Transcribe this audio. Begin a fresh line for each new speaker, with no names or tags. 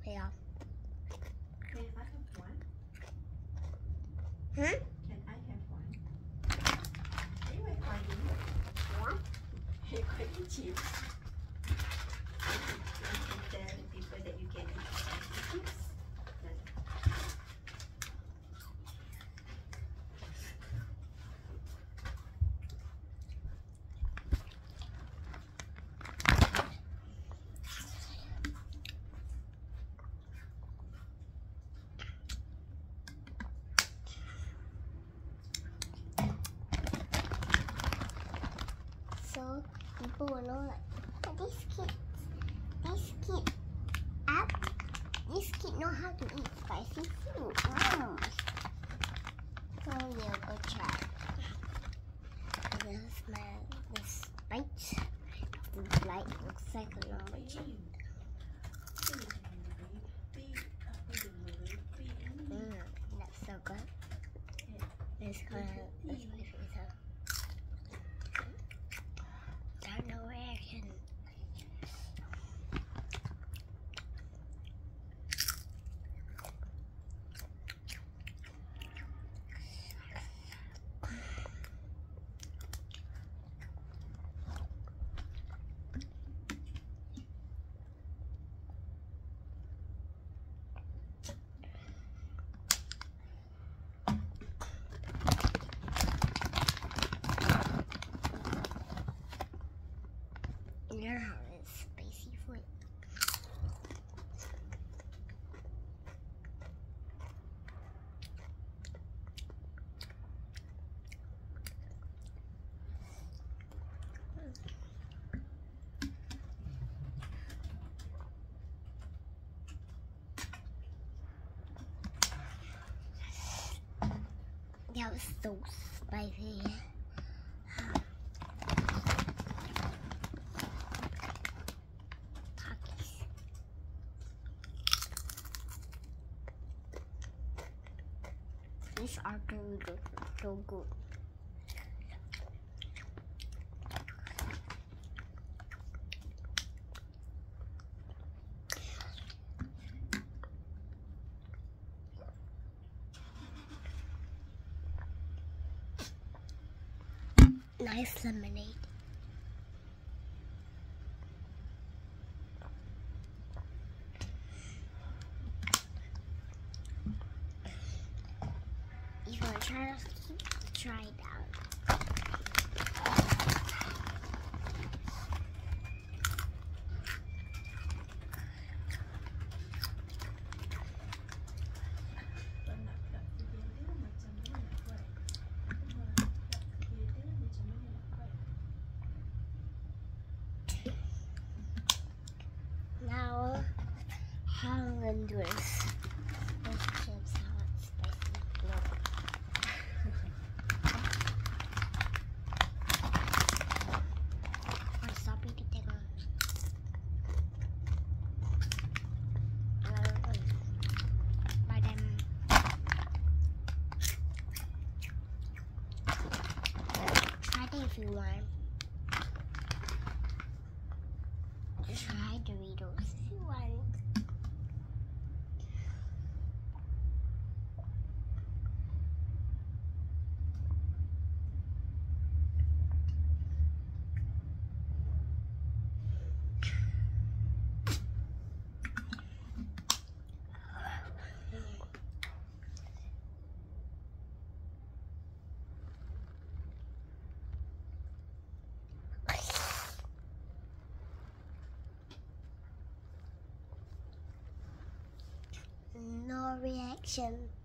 Yeah.
Can I have one?
Hmm?
Can I have one? Đấy mày hỏi gì?
What?
Hey, quite cheap. Tell the people that you can eat chips.
So people will know like, oh, this kid know how to eat spicy food. So we'll go try. This smell, this bite. This light looks like a normal chip. That's so good. It's kind of spicy. So I don't know where I can. Your house is spicy food. That was so spicy. These are Doritos, so good. Nice lemonade. You want to try it out. Now, how I'm going to do this. Those chips, how it's spicy. Look. Stop eating it. By them. Try it if you want. Try Doritos if you want. No reaction.